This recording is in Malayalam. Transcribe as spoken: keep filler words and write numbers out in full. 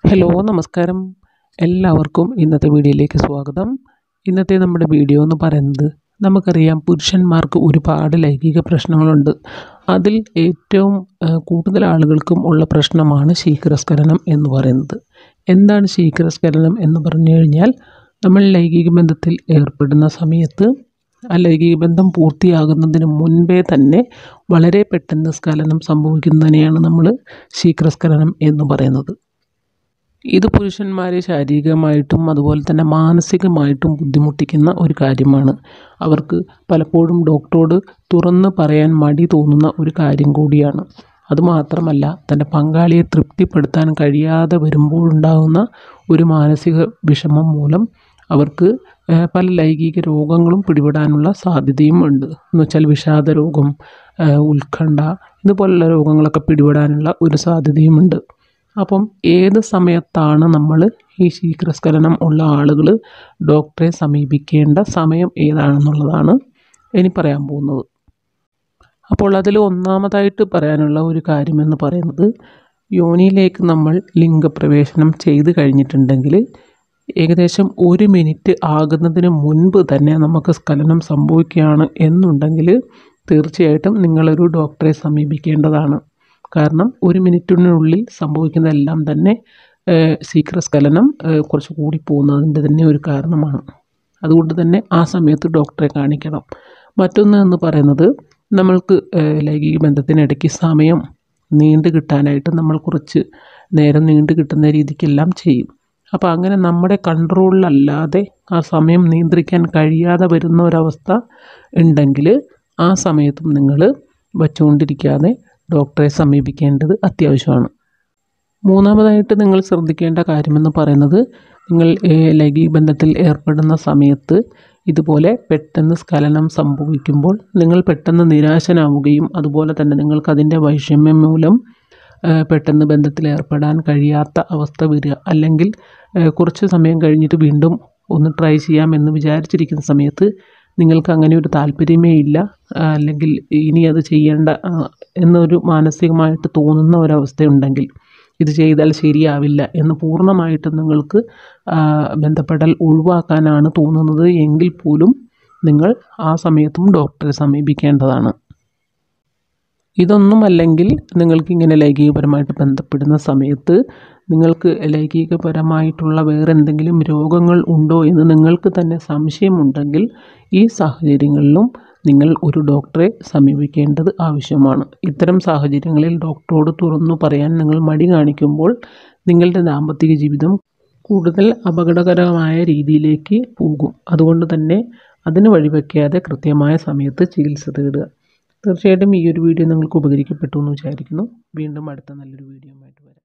ഹലോ നമസ്കാരം എല്ലാവർക്കും ഇന്നത്തെ വീഡിയോയിലേക്ക് സ്വാഗതം. ഇന്നത്തെ നമ്മുടെ വീഡിയോ എന്ന് പറയുന്നത്, നമുക്കറിയാം പുരുഷന്മാർക്ക് ഒരുപാട് ലൈംഗിക പ്രശ്നങ്ങളുണ്ട്. അതിൽ ഏറ്റവും കൂടുതൽ ആളുകൾക്കും ഉള്ള പ്രശ്നമാണ് ശീഘ്രസ്ഖലനം എന്ന് പറയുന്നത്. എന്താണ് ശീഘ്രസ്ഖലനം എന്ന് പറഞ്ഞു കഴിഞ്ഞാൽ, നമ്മൾ ലൈംഗിക ബന്ധത്തിൽ ഏർപ്പെടുന്ന സമയത്ത് ആ ലൈംഗിക ബന്ധം പൂർത്തിയാകുന്നതിന് മുൻപേ തന്നെ വളരെ പെട്ടെന്ന് സ്ഖലനം സംഭവിക്കുന്നതിനെയാണ് നമ്മൾ ശീഘ്രസ്ഖലനം എന്ന് പറയുന്നത്. ഇത് പുരുഷന്മാരെ ശാരീരികമായിട്ടും അതുപോലെ തന്നെ മാനസികമായിട്ടും ബുദ്ധിമുട്ടിക്കുന്ന ഒരു കാര്യമാണ്. അവർക്ക് പലപ്പോഴും ഡോക്ടറോട് തുറന്ന് പറയാൻ മടി തോന്നുന്ന ഒരു കാര്യം കൂടിയാണ്. അതുമാത്രമല്ല, തൻ്റെ പങ്കാളിയെ തൃപ്തിപ്പെടുത്താൻ കഴിയാതെ വരുമ്പോഴുണ്ടാകുന്ന ഒരു മാനസിക വിഷമം മൂലം അവർക്ക് പല ലൈംഗിക രോഗങ്ങളും പിടിപെടാനുള്ള സാധ്യതയും ഉണ്ട്. എന്ന് വെച്ചാൽ വിഷാദ രോഗം, ഉത്കണ്ഠ ഇതുപോലുള്ള രോഗങ്ങളൊക്കെ പിടിപെടാനുള്ള ഒരു സാധ്യതയുമുണ്ട്. അപ്പം ഏത് സമയത്താണ് നമ്മൾ ഈ ശീഘ്രസ്ഖലനം ഉള്ള ആളുകൾ ഡോക്ടറെ സമീപിക്കേണ്ട സമയം ഏതാണെന്നുള്ളതാണ് ഇനി പറയാൻ പോകുന്നത്. അപ്പോൾ അതിൽ ഒന്നാമതായിട്ട് പറയാനുള്ള ഒരു കാര്യമെന്ന് പറയുന്നത്, യോനിയിലേക്ക് നമ്മൾ ലിംഗപ്രവേശനം ചെയ്ത് കഴിഞ്ഞിട്ടുണ്ടെങ്കിൽ ഏകദേശം ഒരു മിനിറ്റ് ആകുന്നതിന് മുൻപ് തന്നെ നമുക്ക് സ്ഖലനം സംഭവിക്കുകയാണ് എന്നുണ്ടെങ്കിൽ തീർച്ചയായിട്ടും നിങ്ങളൊരു ഡോക്ടറെ സമീപിക്കേണ്ടതാണ്. കാരണം ഒരു മിനിറ്റിനുള്ളിൽ സംഭവിക്കുന്നതെല്ലാം തന്നെ ശീഘ്രസ്ഖലനം കുറച്ച് കൂടി പോകുന്നതിൻ്റെ തന്നെ ഒരു കാരണമാണ്. അതുകൊണ്ട് തന്നെ ആ സമയത്ത് ഡോക്ടറെ കാണിക്കണം. മറ്റൊന്ന് എന്ന് പറയുന്നത്, നമ്മൾക്ക് ലൈംഗിക ബന്ധത്തിനിടയ്ക്ക് സമയം നീണ്ടു കിട്ടാനായിട്ട് നമ്മൾ കുറച്ച് നേരം നീണ്ടു കിട്ടുന്ന രീതിക്കെല്ലാം ചെയ്യും. അപ്പോൾ അങ്ങനെ നമ്മുടെ കൺട്രോളിലല്ലാതെ ആ സമയം നിയന്ത്രിക്കാൻ കഴിയാതെ വരുന്ന ഒരവസ്ഥ ഉണ്ടെങ്കിൽ ആ സമയത്തും നിങ്ങൾ വച്ചുകൊണ്ടിരിക്കാതെ ഡോക്ടറെ സമീപിക്കേണ്ടത് അത്യാവശ്യമാണ്. മൂന്നാമതായിട്ട് നിങ്ങൾ ശ്രദ്ധിക്കേണ്ട കാര്യമെന്ന് പറയുന്നത്, നിങ്ങൾ ലൈംഗിക ബന്ധത്തിൽ ഏർപ്പെടുന്ന സമയത്ത് ഇതുപോലെ പെട്ടെന്ന് സ്ഖലനം സംഭവിക്കുമ്പോൾ നിങ്ങൾ പെട്ടെന്ന് നിരാശനാവുകയും അതുപോലെ തന്നെ നിങ്ങൾക്കതിൻ്റെ വൈഷമ്യം മൂലം പെട്ടെന്ന് ബന്ധത്തിൽ ഏർപ്പെടാൻ കഴിയാത്ത അവസ്ഥ വരിക, അല്ലെങ്കിൽ കുറച്ച് സമയം കഴിഞ്ഞിട്ട് വീണ്ടും ഒന്ന് ട്രൈ ചെയ്യാമെന്ന് വിചാരിച്ചിരിക്കുന്ന സമയത്ത് നിങ്ങൾക്ക് അങ്ങനെ ഒരു താല്പര്യമേ ഇല്ല, അല്ലെങ്കിൽ ഇനി അത് ചെയ്യേണ്ട എന്നൊരു മാനസികമായിട്ട് തോന്നുന്ന ഒരവസ്ഥയുണ്ടെങ്കിൽ, ഇത് ചെയ്താൽ ശരിയാവില്ല എന്ന് പൂർണ്ണമായിട്ടും നിങ്ങൾക്ക് ബന്ധപ്പെടൽ ഒഴിവാക്കാനാണ് തോന്നുന്നത് എങ്കിൽ പോലും നിങ്ങൾ ആ സമയത്തും ഡോക്ടറെ സമീപിക്കേണ്ടതാണ്. ഇതൊന്നുമല്ലെങ്കിൽ നിങ്ങൾക്കിങ്ങനെ ലൈംഗികപരമായിട്ട് ബന്ധപ്പെടുന്ന സമയത്ത് നിങ്ങൾക്ക് ലൈംഗികപരമായിട്ടുള്ള വേറെ എന്തെങ്കിലും രോഗങ്ങൾ ഉണ്ടോ എന്ന് നിങ്ങൾക്ക് തന്നെ സംശയമുണ്ടെങ്കിൽ ഈ സാഹചര്യങ്ങളിലും നിങ്ങൾ ഒരു ഡോക്ടറെ സമീപിക്കേണ്ടത് ആവശ്യമാണ്. ഇത്തരം സാഹചര്യങ്ങളിൽ ഡോക്ടറോട് തുറന്നു പറയാൻ നിങ്ങൾ മടി കാണിക്കുമ്പോൾ നിങ്ങളുടെ ദാമ്പത്തിക ജീവിതം കൂടുതൽ അപകടകരമായ രീതിയിലേക്ക് പോകും. അതുകൊണ്ട് തന്നെ അതിന് വഴിവെക്കാതെ കൃത്യമായ സമയത്ത് ചികിത്സ തേടുക. തീർച്ചയായിട്ടും ഈ ഒരു വീഡിയോ നിങ്ങൾക്ക് ഉപകരിക്കപ്പെട്ടു എന്ന് വിചാരിക്കുന്നു. വീണ്ടും അടുത്ത നല്ലൊരു വീഡിയോ ആയിട്ട് വരാം.